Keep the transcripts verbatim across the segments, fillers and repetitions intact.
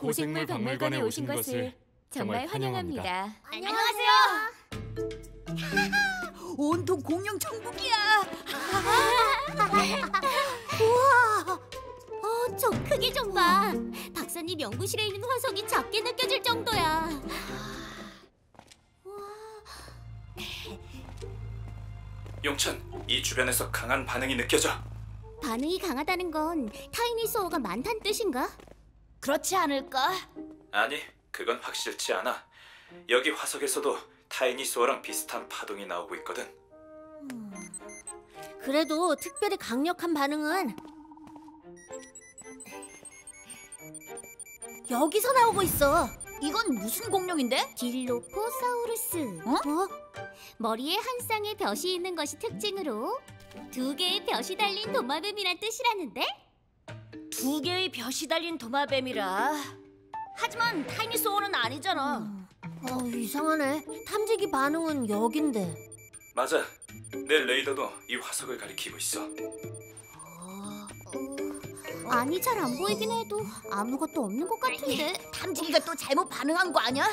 고생물 박물관에 오신 것을 정말 환영합니다. 안녕하세요. 온통 공룡 천국이야. 우와, 어, 저 크기 좀 봐. 박사님 연구실에 있는 화석이 작게 느껴질 정도야. 용찬, 이 주변에서 강한 반응이 느껴져. 반응이 강하다는 건 타이니 소어가 많다는 뜻인가? 그렇지 않을까? 아니, 그건 확실치 않아. 여기 화석에서도 타이니소어랑 비슷한 파동이 나오고 있거든. 음, 그래도 특별히 강력한 반응은 여기서 나오고 있어. 이건 무슨 공룡인데? 딜로포사우루스. 어? 어? 머리에 한 쌍의 벼시 있는 것이 특징으로 두 개의 벼시 달린 도마뱀이란 뜻이라는데? 두 개의 벼시 달린 도마뱀이라. 하지만 타이니소어는 아니잖아. 음. 어, 이상하네. 탐지기 반응은 여긴데. 맞아. 내 레이더도 이 화석을 가리키고 있어. 어, 어, 아니, 잘 안 보이긴 해도 아무것도 없는 것 같은데. 탐지기가 또 잘못 반응한 거 아니야?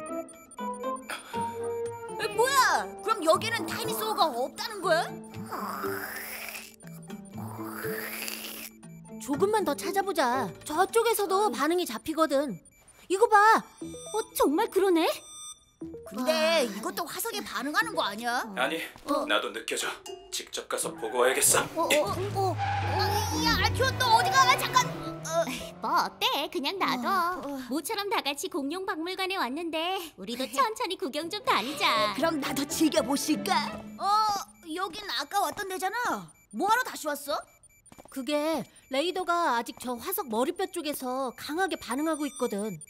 에, 뭐야? 그럼 여기는 타이니소어가 없다는 거야? 조금만 더 찾아보자. 저쪽에서도 반응이 잡히거든. 이거 봐. 어, 정말 그러네. 근데 아... 이것도 화석에 반응하는 거 아니야? 아니, 어? 나도 느껴져. 직접 가서 보고 와야겠어. 어, 어, 어. 야, 알키온 너 어디 가? 잠깐. 어. 뭐 어때? 그냥 놔둬. 어, 어. 모처럼 다 같이 공룡 박물관에 왔는데 우리도 천천히 구경 좀 다니자. 그럼 나도 즐겨 보실까? 어, 여긴 아까 왔던 데잖아. 뭐하러 다시 왔어? 그게 레이더가 아직 저 화석 머리뼈 쪽에서 강하게 반응하고 있거든.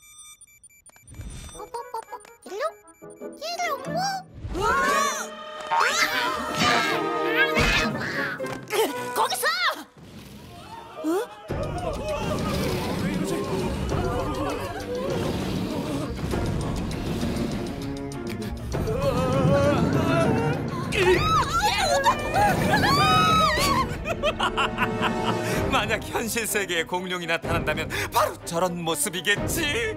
일로? 일로? 거기서! 어? 만약 현실 세계에 공룡이 나타난다면 바로 저런 모습이겠지.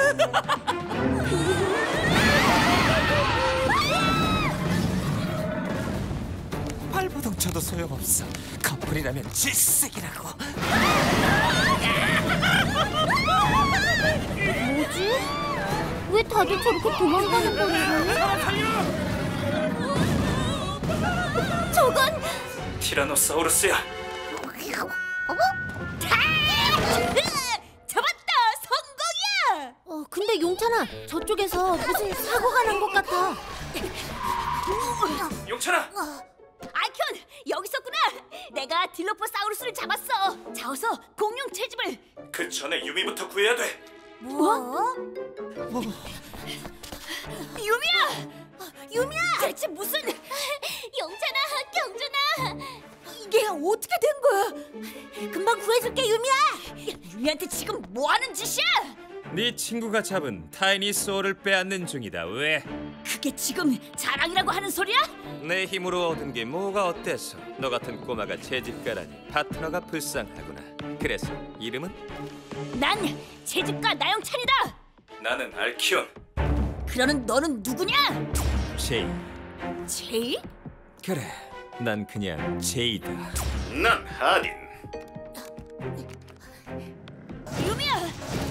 발버둥 쳐도 소용없어. 커플이라면 질색이라고. 뭐지? 왜 다들 저렇게 도망가는 거지? 저건 티라노사우루스야. 어머? 잡았다! 성공이야! 어, 근데 용찬아, 저쪽에서 무슨 사고가 난 것 같아. 용찬아! 알키온, 여기 있었구나! 내가 딜로포사우루스를 잡았어! 자, 어서 공룡 채집을! 그 전에 유미부터 구해야 돼. 뭐? 뭐? 유미야! 유미야! 대체 무슨... 용찬아, 경준아! 이게 어떻게 된 거야? 금방 구해줄게, 유미야! 유미한테 지금 뭐 하는 짓이야? 네 친구가 잡은 타이니소어를 빼앗는 중이다. 왜? 그게 지금 자랑이라고 하는 소리야? 내 힘으로 얻은 게 뭐가 어때서? 너 같은 꼬마가 채집가라니 파트너가 불쌍하구나. 그래서 이름은? 난 채집가 나영찬이다! 나는 알키온. 그러는 너는 누구냐? 제이. 제이? 그래, 난 그냥 제이다. 난 하딘. 유미야!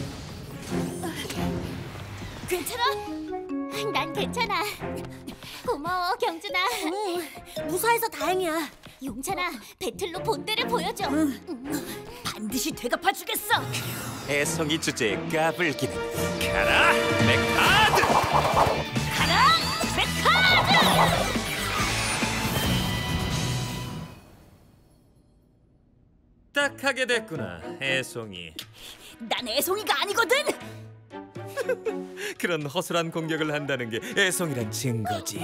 괜찮아? 난 괜찮아. 고마워, 경준아. 응, 무사해서 다행이야. 용찬아, 배틀로 본때를 보여줘. 응. 반드시 되갚아주겠어. 애송이 주제에 까불기는. 가라, 맥하드! 가라, 맥카드! 딱 하게 됐구나, 애송이. 난 애송이가 아니거든. 그런 허술한 공격을 한다는 게 애송이란 증거지.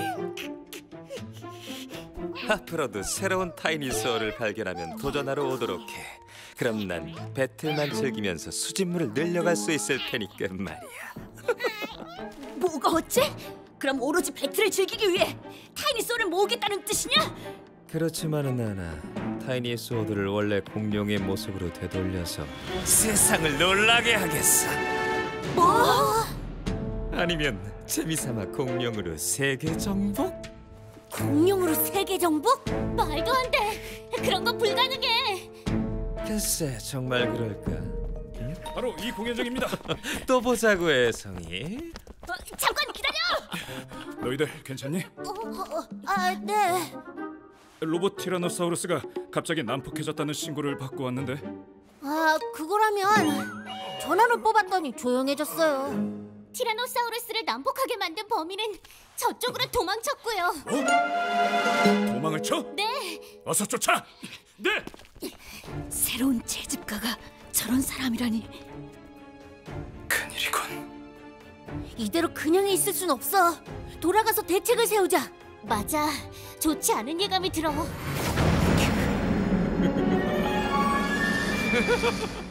앞으로도 새로운 타이니소어를 발견하면 도전하러 오도록 해. 그럼 난 배틀만 즐기면서 수집물을 늘려갈 수 있을 테니까 말이야. 뭐가 어째? 그럼 오로지 배틀을 즐기기 위해 타이니소어를 모으겠다는 뜻이냐? 그렇지만은 않아. 타이니소어들을 원래 공룡의 모습으로 되돌려서 세상을 놀라게 하겠어. 뭐? 아니면 재미삼아 공룡으로 세계 정복? 공룡으로 세계 정복? 말도 안 돼. 그런 건 불가능해. 글쎄 정말 그럴까? 바로 이 공연장입니다. 또 보자고 혜성이. 어, 잠깐 기다려. 너희들 괜찮니? 어, 어, 아, 네. 로봇 티라노사우루스가 갑자기 난폭해졌다는 신고를 받고 왔는데 아, 그거라면 전화를 뽑았더니 조용해졌어요. 티라노사우루스를 난폭하게 만든 범인은 저쪽으로 도망쳤고요. 도망을 쳐? 네. 어서 쫓아! 네! 새로운 채집가가 저런 사람이라니. 큰일이군. 이대로 그냥 있을 순 없어. 돌아가서 대책을 세우자. 맞아. 좋지 않은 예감이 들어.